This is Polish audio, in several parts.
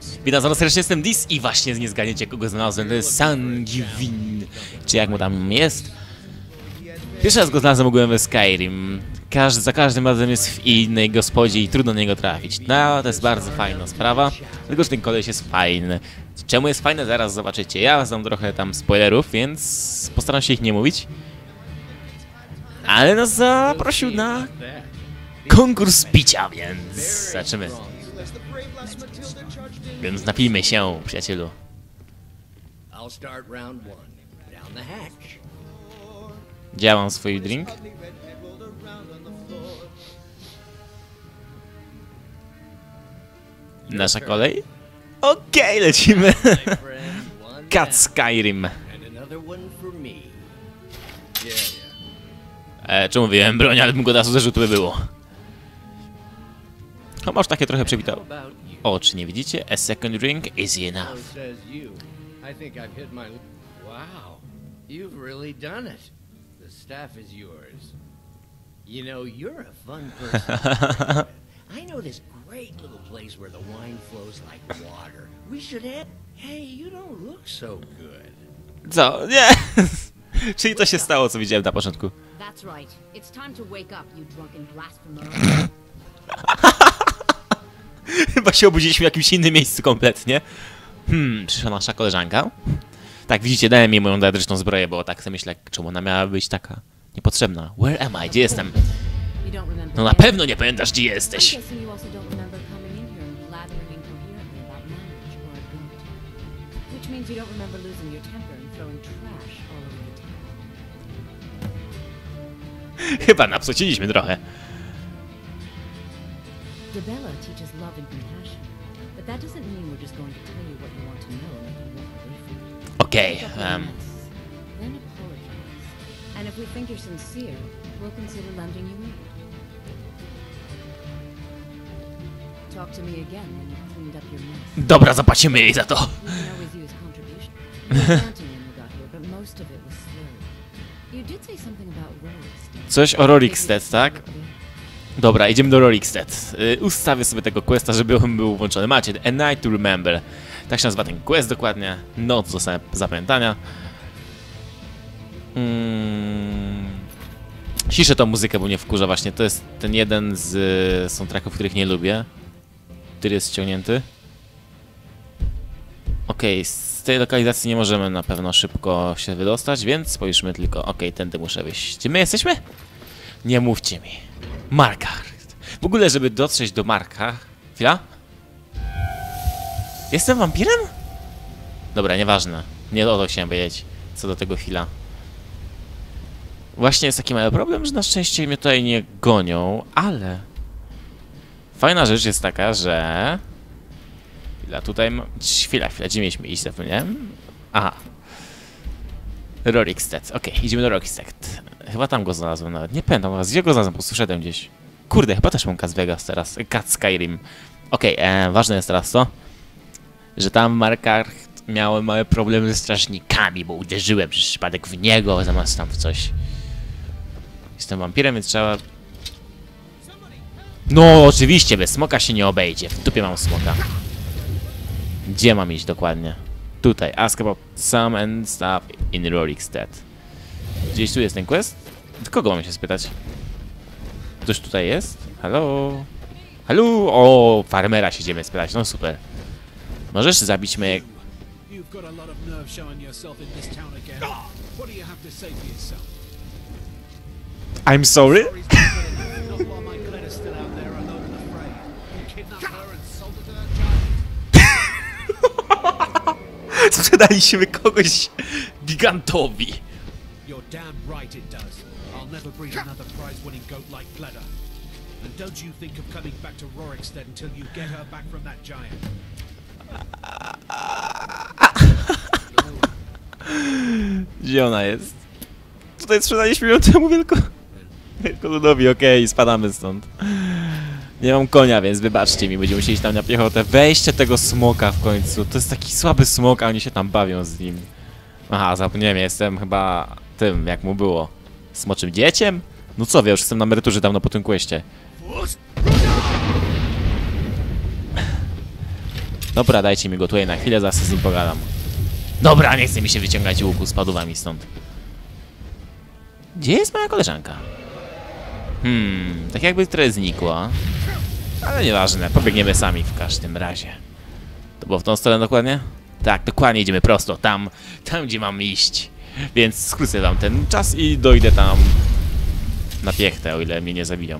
Witam was serdecznie, jestem Dis i właśnie nie zgadniecie, kogo znalazłem. To jest Sanguin, czy jak mu tam jest. Pierwszy raz go znalazłem ogółem we Skyrim. Za każdym razem jest w innej gospodzie i trudno do niego trafić. No, to jest bardzo fajna sprawa, tylko że ten koleś jest fajny. Czemu jest fajny, zaraz zobaczycie. Ja znam trochę tam spoilerów, więc postaram się ich nie mówić. Ale nas zaprosił na konkurs picia, więc zaczynamy. Więc napijmy się, przyjacielu. Działam swój drink. Nasza kolej. Okej, lecimy. Cat Skyrim. Czemu wyjąłem broń, ale bym go od razu zarzutu by było. No masz takie trochę przewitał. Oczy, nie widzicie? A second drink is enough. Wow, you've really done it. The staff is yours. You know, you're a fun person. I know this great little place where the wine flows like water. We should have... Hey, you don't look so good. Co? Nie! Czyli to się stało, co widziałem na początku. That's right. It's time to wake up, you drunken blasphemer. Chyba się obudziliśmy w jakimś innym miejscu kompletnie. Przyszła nasza koleżanka. Tak, widzicie, dałem jej moją diadryczną zbroję, bo tak sobie myślę, czemu ona miała być taka niepotrzebna. Where am I? Gdzie jestem? No na pewno nie pamiętasz, gdzie jesteś. Chyba napsociliśmy trochę. Debella teaches love and compassion, but that doesn't mean we're just going to tell you what you want to know and let you walk away from it. Okej, Then apologize. And if we think you're sincere, we'll consider lending you aid. Talk to me again when you've cleaned up your mess. Dobra, zapłacimy jej za to. We can always use contribution. You were chanting when you got here, but most of it was slow. You did say something about Rorikstead. Coś o Rorikstead, tak? Dobra, idziemy do Rorikstead. Ustawię sobie tego questa, żeby on był włączony. Macie, A Night to Remember. Tak się nazywa ten quest dokładnie. Noc do zapamiętania. Ciszę tą muzykę, bo mnie wkurza właśnie. To jest ten jeden z soundtracków, których nie lubię. Który jest ściągnięty. Okej, z tej lokalizacji nie możemy na pewno szybko się wydostać, więc spojrzymy tylko. Okej, tędy muszę wyjść. Gdzie my jesteśmy? Nie mówcie mi. Markarth. W ogóle, żeby dotrzeć do Marka... Chwila? Jestem wampirem? Dobra, nieważne. Nie o to chciałem powiedzieć. Co do tego chwila. Właśnie jest taki mały problem, że na szczęście mnie tutaj nie gonią, ale... Fajna rzecz jest taka, że... Chwila, tutaj... Chwila, gdzie mieliśmy iść, zapomniałem? Aha. Rorikstead. Okej, idziemy do Rorikstead. Chyba tam go znalazłem nawet. Nie pamiętam, gdzie go znalazłem, po prostu szedłem gdzieś. Kurde, chyba też mam Cat Vegas teraz. Cat Skyrim. Okej, ważne jest teraz to, że tam Markarth miał małe problemy ze strażnikami, bo uderzyłem przez przypadek w niego, zamiast tam w coś. Jestem wampirem, więc trzeba... No, oczywiście, bez smoka się nie obejdzie. W dupie mam smoka. Gdzie mam iść dokładnie? Tutaj. Ask about some and stuff in Rorikstead. Gdzieś tu jest ten quest? Do kogo mam się spytać? Ktoś tutaj jest? Halo? Halo? O, farmera się idziemy spytać. No super. Możesz zabić mnie? I'm sorry? Sprzedaliśmy kogoś gigantowi. You're damn right it does. I'll never breed another prize-winning goat like Gleda. And don't you think of coming back to Rorikstead until you get her back from that giant. Gdzie ona jest? Tutaj sprzedaliśmy ją temu wielkoludowi, okej, spadamy stąd. Nie mam konia, więc wybaczcie mi, będziemy musieli iść tam na piechotę. Weźcie tego smoka w końcu. To jest taki słaby smok, a oni się tam bawią z nim. Aha, zapomniałem, jestem chyba tym, jak mu było. Smoczym dzieciem? No co wie, już jestem na emeryturze dawno po tym questie. Dobra, dajcie mi go tutaj na chwilę, zaraz z nim pogadam. Dobra, nie chce mi się wyciągać łuku z padłami stąd. Gdzie jest moja koleżanka? Tak jakby trochę znikła. Ale nieważne, pobiegniemy sami w każdym razie. To było w tą stronę dokładnie? Tak, dokładnie idziemy prosto, tam gdzie mam iść. Więc skrócę wam ten czas i dojdę tam na piechtę, o ile mnie nie zabiją.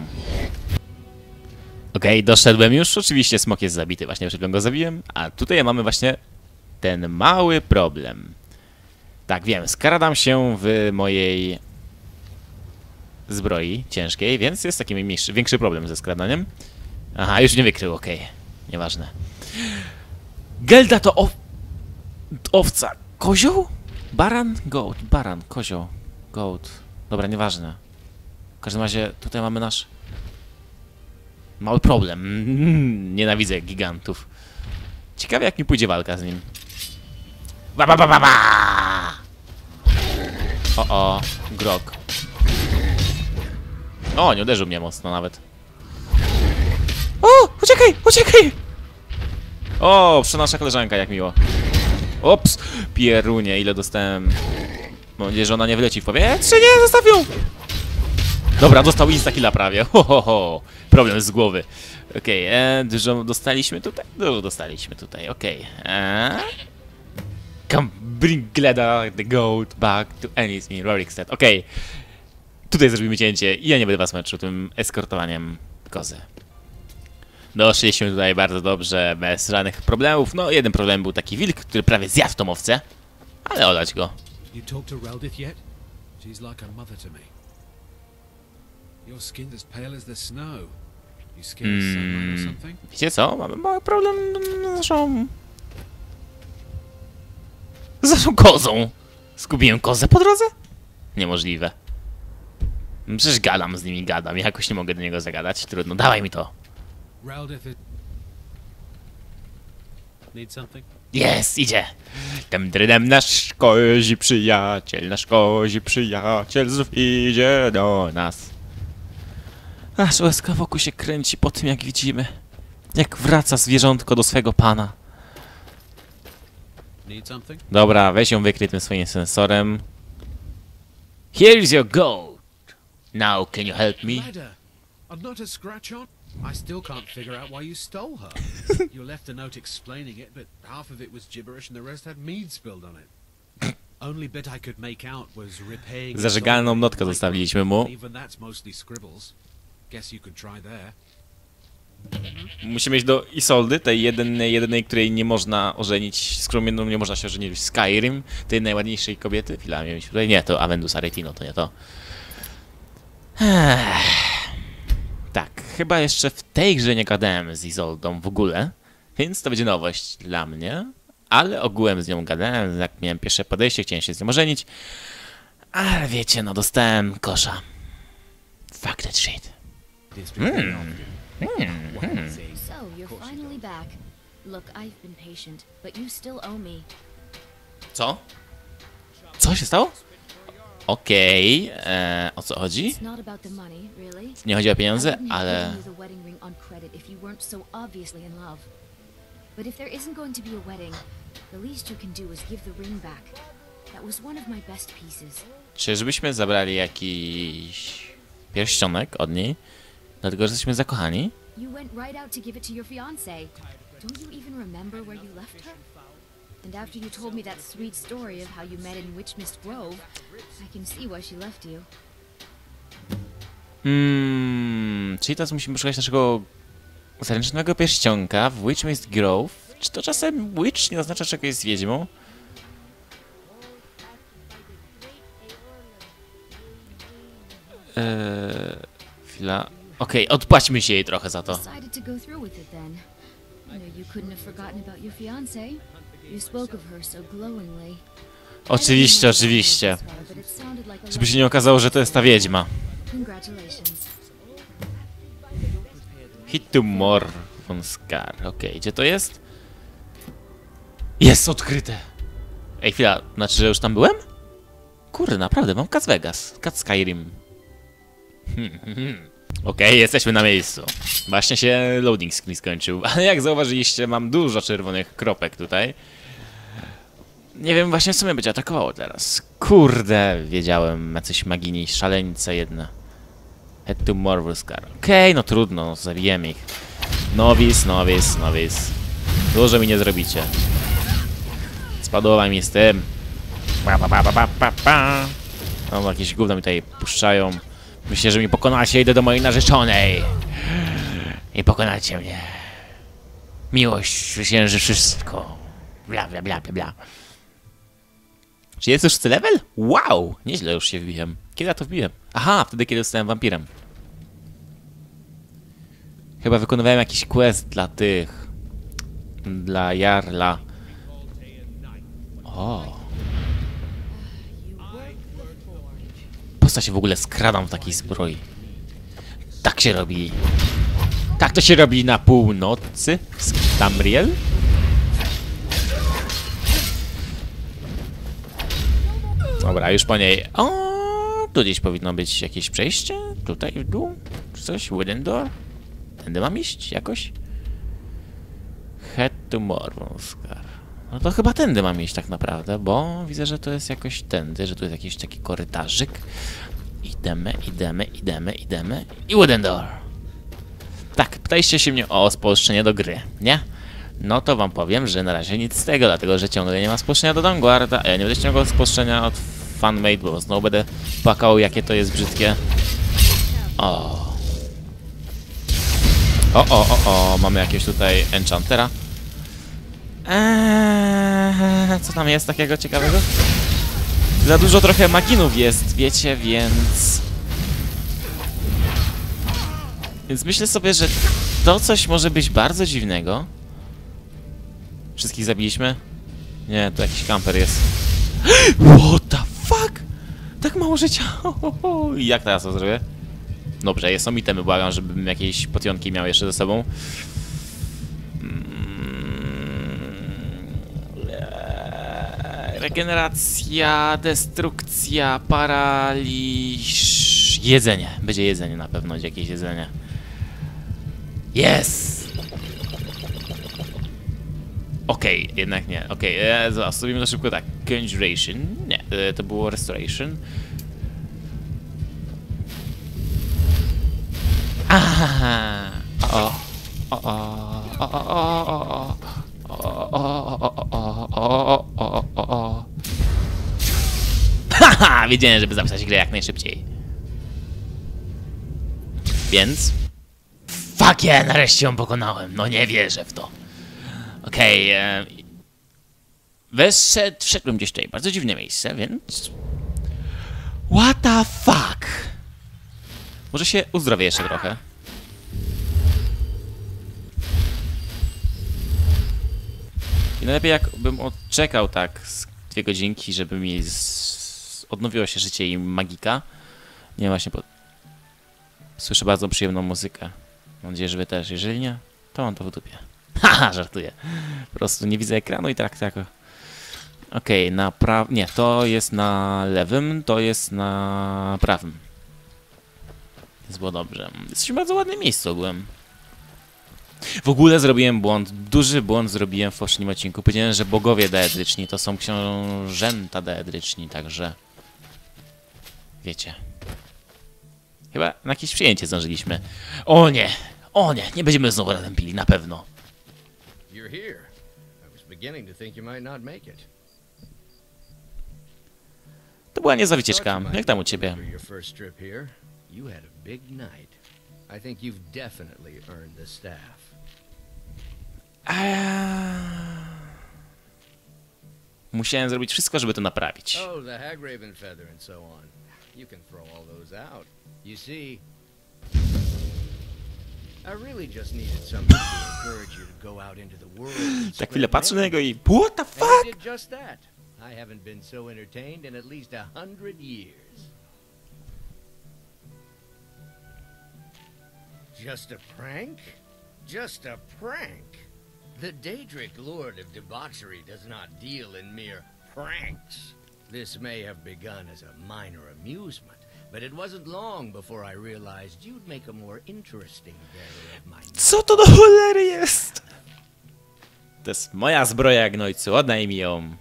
Okej, doszedłem już. Oczywiście smok jest zabity, właśnie przed chwilą go zabiłem. A tutaj mamy właśnie ten mały problem. Tak, wiem, skradam się w mojej zbroi ciężkiej, więc jest taki większy problem ze skradaniem. Aha, już nie wykrył, okej. Nieważne. Gelda to owca. Kozioł? Baran? Goat. Baran, kozioł. Goat. Dobra, nieważne. W każdym razie tutaj mamy nasz mały problem. Nienawidzę gigantów. Ciekawe jak mi pójdzie walka z nim. O, grog. O, nie uderzył mnie mocno nawet. O, uciekaj! O, nasza koleżanka, jak miło. Ops, pierunie, ile dostałem. Mam nadzieję, że ona nie wyleci w powietrze. Nie, zostaw ją! Dobra, dostał insta-killa prawie. Ho. Problem z głowy. Okej, dużo dostaliśmy tutaj? Dużo dostaliśmy tutaj, okej. Come bring Gleda, the goat, back to Ennis in Rorikstead. Okej. Tutaj zrobimy cięcie i ja nie będę was męczył tym eskortowaniem kozy. Doszliśmy tutaj bardzo dobrze, bez żadnych problemów. No, jeden problem był taki wilk, który prawie zjadł tą owcę. Ale olać go. You talked to Reldith yet? She's like a mother to me. Your skin's as pale as the snow. You scared of sunlight or something? Wiecie co? Mamy mały problem z naszą kozą. Zgubiłem kozę po drodze? Niemożliwe. Przecież gadam z nimi, gadam. Jakoś nie mogę do niego zagadać. Trudno, dawaj mi to. Reldith, need something? Jest, idzie. Tem drydem nasz kozi przyjaciel znów idzie do nas. Aż łezka wokół się kręci po tym, jak widzimy. Jak wraca zwierzątko do swego pana. Need something? Dobra, weź ją wykryj tym swoim sensorem. Here's your goat. Now can you help me? Ladder. I'm not a scratch on. I still can't figure out why you stole her. You left a note explaining it, but half of it was gibberish and the rest had mead spilled on it. Only bit I could make out was repaying. Zażeganą notkę zostawiliśmy mu. Even that's mostly scribbles. Guess you could try there. Musimy iść do Isoldy, tej jedynej, której nie można ożenić, z którą jedną nie można się ożenić w Skyrim, tej najładniejszej kobiety. Chwila, miałem tutaj. Nie, to Avendus Aretino, to nie to. Tak, chyba jeszcze w tej grze nie gadałem z Isoldą w ogóle, więc to będzie nowość dla mnie, ale ogółem z nią gadałem, jak miałem pierwsze podejście, chciałem się z nią ożenić, ale wiecie, no dostałem kosza. Fuck that shit. So, you're finally back. Look, I've been patient, but you still owe me. Co? Co się stało? Okej, o co chodzi? It's not about the money, really. Nie chodzi o I pieniądze, wouldn't have ale... given you the wedding ring on credit if you weren't so obviously in love. But if there isn't going to be a wedding, the least you can do is give the ring back. That was one of my best pieces. Czyżbyśmy zabrali jakiś pierścionek od niej, dlatego że jesteśmy zakochani? You went right out to give it to your fiancé. Don't you even remember where you left her? And after you told me that sweet story of how you met in Witchmist Grove, I can see why she left you. Czyli teraz musimy szukać naszego zaręcznego pierścionka w Witchmist Grove. Czy to czasem witch nie oznacza, że jest wiedźmą? Chwila. Okej, odpłaćmy się jej trochę za to. Decided to go through with it then. No, you couldn't have forgotten about your fiancé. You spoke of her so glowingly. Oczywiście, oczywiście. Żeby się nie okazało, że to jest ta wiedźma. Congratulations. Hit to more von Scar. Okej, gdzie to jest? Jest odkryte! Ej, chwila, znaczy, że już tam byłem? Kurde, naprawdę, mam Cas Vegas. Cat Skyrim. Okej, jesteśmy na miejscu. Właśnie się loading screen skończył, ale jak zauważyliście, mam dużo czerwonych kropek tutaj. Nie wiem właśnie, co mnie będzie atakowało teraz. Kurde, wiedziałem, jacyś magini, szaleńce jedna. Head to Marvel Scar. Okej, no trudno, no, zabijemy ich. Nowice. Dużo mi nie zrobicie. Spadła mi z tym. No, jakieś gówno mi tutaj puszczają. Myślę, że mnie pokonacie, idę do mojej narzeczonej. I pokonacie mnie. Miłość zwycięży wszystko. Bla, bla, bla, bla, bla. Czy jest już level? Wow! Nieźle już się wbiłem. Kiedy ja to wbiłem? Aha, wtedy kiedy zostałem wampirem. Chyba wykonywałem jakiś quest dla tych... Dla Jarla. O. Po co się w ogóle skradam w takiej zbroi? Tak się robi. Tak to się robi na północy z Tamriel. Dobra, już po niej. O, tu gdzieś powinno być jakieś przejście. Tutaj w dół. Czy coś? Wooden door? Tędy mam iść jakoś? Head to Marvel Scar. No to chyba tędy mam iść tak naprawdę, bo widzę, że to jest jakoś tędy, że tu jest jakiś taki korytarzyk. Idemy. I wooden door. Tak, pytaliście się mnie o spolszczenie do gry, nie? No to wam powiem, że na razie nic z tego, dlatego że ciągle nie ma spolszczenia do Dawnguarda, a ja nie będę ściągał spolszczenia od Fanmade, bo znowu będę płakał, jakie to jest brzydkie. O, mamy jakiegoś tutaj enchantera. Co tam jest takiego ciekawego? Za dużo trochę maginów jest, wiecie, więc... Więc myślę sobie, że to coś może być bardzo dziwnego. Wszystkich zabiliśmy? Nie, to jakiś kamper jest. What the fuck? Tak mało życia. I jak teraz to zrobię? Dobrze, są itemy, błagam, żebym jakieś potionki miał jeszcze ze sobą. Regeneracja, destrukcja, paraliż... Jedzenie. Będzie jedzenie na pewno, będzie jakieś jedzenie. Yes! Okej, jednak nie. Okej, zrobimy to szybko tak. Conjuration. Nie, to było Restoration. Aha! Haha! Wiedziałem, żeby zapisać grę jak najszybciej. Więc... Fuck yeah, nareszcie ją pokonałem. No nie wierzę w to. Okej, wszedłem gdzieś tutaj, bardzo dziwne miejsce, więc... What the fuck? Może się uzdrowię jeszcze trochę. I najlepiej jakbym odczekał tak z 2 godzinki, żeby mi odnowiło się życie i magika. Nie, właśnie, bo... Słyszę bardzo przyjemną muzykę. Mam nadzieję, że wy też. Jeżeli nie, to mam to w dupie. Haha, żartuję. Po prostu nie widzę ekranu i tak. Okej, na prawym... Nie, to jest na lewym, to jest na prawym. Więc było dobrze. Jesteśmy w bardzo ładnym miejscu ogółem. W ogóle zrobiłem błąd. Duży błąd zrobiłem w poprzednim odcinku. Powiedziałem, że bogowie daedryczni to są książęta daedryczni, także... Wiecie. Chyba na jakieś przyjęcie zdążyliśmy. O nie! O nie! Nie będziemy znowu razem pili, na pewno. You're here. I was beginning to think you might not make it. To była niezła wycieczka. Jak tam u ciebie? Your first trip here, you had a big night. I think you've definitely earned the staff. Musiałem zrobić wszystko, żeby to naprawić. Oh, the Hagraven feather and so on. You can throw all those out. You see, I really just needed something to encourage you to go out into the world. And Tak chwilę spread patrzę na niego i... knowledge. What the And I fuck? did just that. I haven't been so entertained in at least 100 years. Just a prank? Just a prank? The Daedric Lord of Debauchery does not deal in mere pranks. This may have begun as a minor amusement, but it wasn't long before I realized you'd make a more interesting bearer of my Co to do cholery jest? To jest moja zbroja, gnojcu, oddaj mi ją.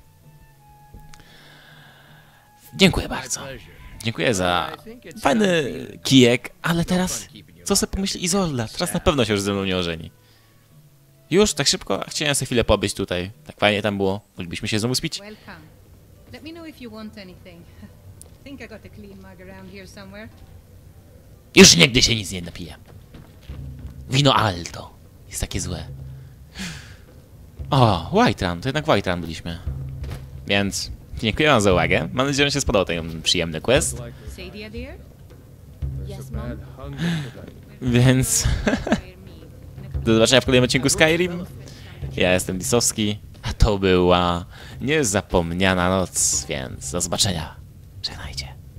Dziękuję bardzo. pleasure. Dziękuję za fajny kijek, ale teraz co sobie pomyśli Izolda? Teraz na pewno się już ze mną nie ożeni. Już? Tak szybko? Chciałem sobie chwilę pobyć tutaj. Tak fajnie tam było. Moglibyśmy się znowu spić? Welcome. Let me know if you want anything. Think I got a clean mug around here somewhere. Już nigdy się nic nie napiję. Wino Alto. Jest takie złe. O, White Run. To jednak White Run byliśmy. Więc dziękuję wam za uwagę. Mam nadzieję, że się spodobał ten przyjemny quest. Sadia dear? Yes, Mom? Więc do zobaczenia w kolejnym odcinku Skyrim. Ja jestem Lisowski, a to była niezapomniana noc, więc do zobaczenia. Żegnajcie.